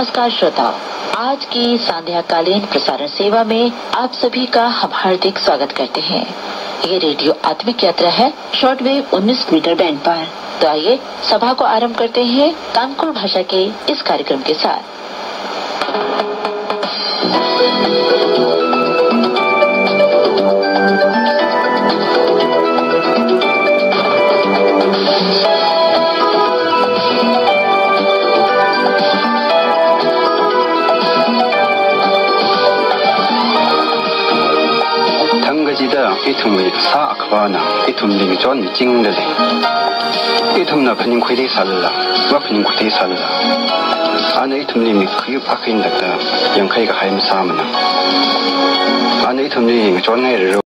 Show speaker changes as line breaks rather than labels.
नमस्कार श्रोताओं, आज की संध्याकालीन प्रसारण सेवा में आप सभी का हम हार्दिक स्वागत करते हैं। ये रेडियो आत्मिक यात्रा है शॉर्टवेव 19 मीटर बैंड पर। तो आइए सभा को आरंभ करते हैं तानकोर भाषा के इस कार्यक्रम के साथ।
이tum의 사악바나 이tum링이 전 찡들리 이tum나 그님 괴대 살라 와 그님 괴대 살라 아내 이tum님이 그유 박힌다다 영카이가 하임 사무나 아내 이tum님이 전에를